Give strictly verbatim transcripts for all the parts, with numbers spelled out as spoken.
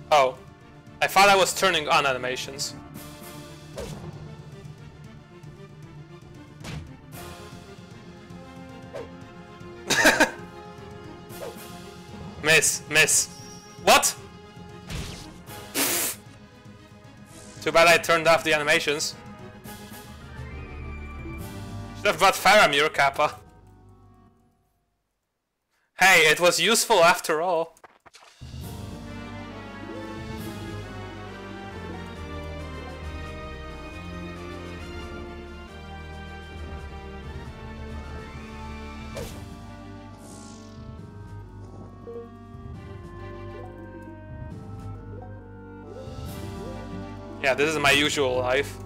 Oh. I thought I was turning on animations. Miss, miss. What? Too bad I turned off the animations. Should have brought Faramir, Kappa. Hey, it was useful after all. Yeah, this is my usual life.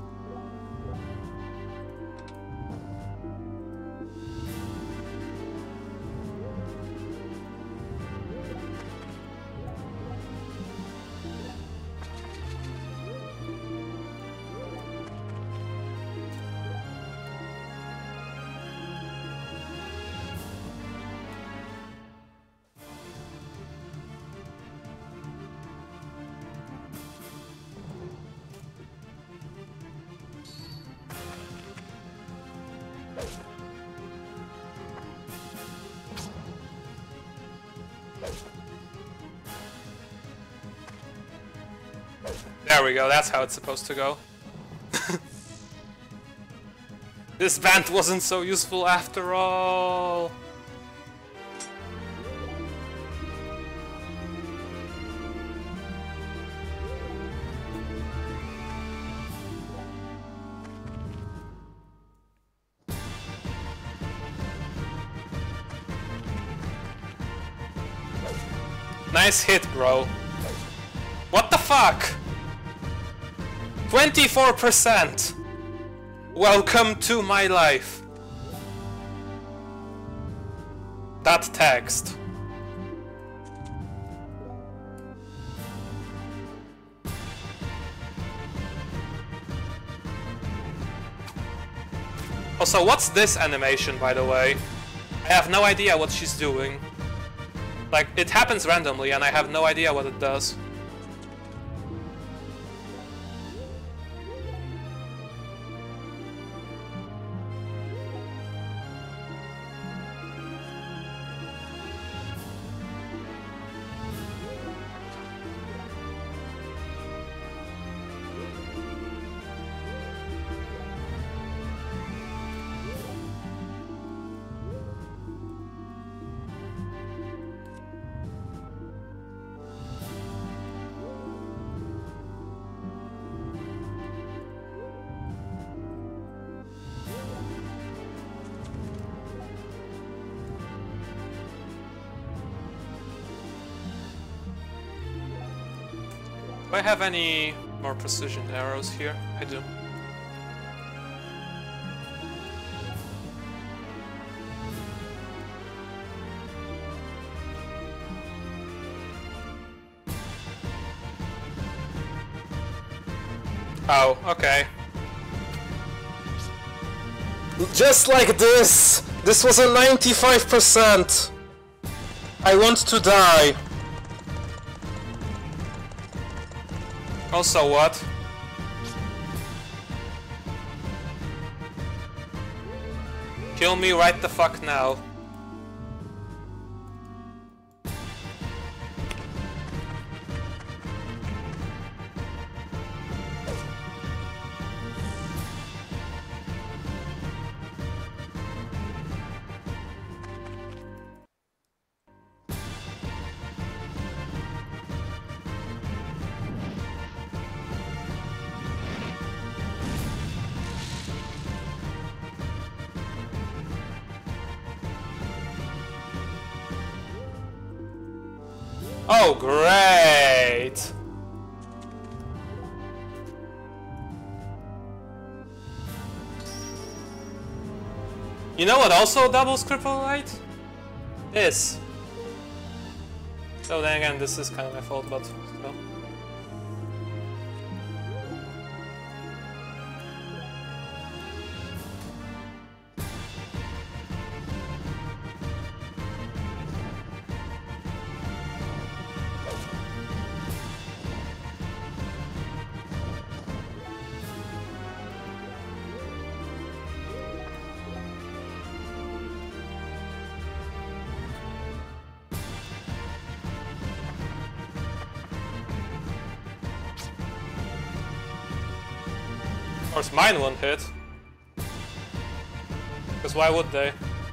There we go, that's how it's supposed to go. This vent wasn't so useful after all. Nice hit, bro. What the fuck? twenty-four percent! Welcome to my life. That text. Also, what's this animation, by the way? I have no idea what she's doing. Like, it happens randomly and I have no idea what it does. Do I have any more precision arrows here? I do. Oh, okay. Just like this! This was a ninety-five percent! I want to die. Also what? Kill me right the fuck now. Oh, great! You know what also doubles cripple light? This. So then again, this is kind of my fault, but still. course mine won't hit. Because why would they?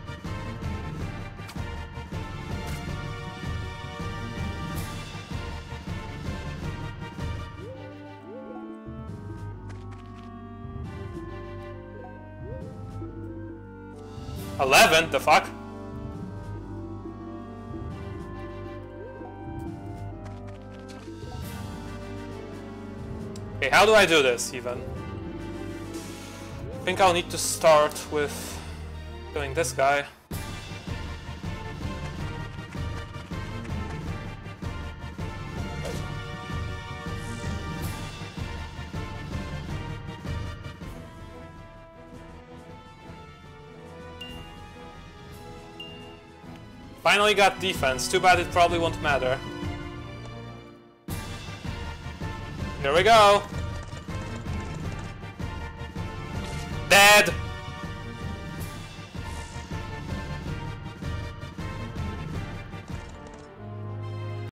Eleven? The fuck? Okay, how do I do this even? I think I'll need to start with doing this guy. Finally got defense, too bad it probably won't matter. Here we go! Dead!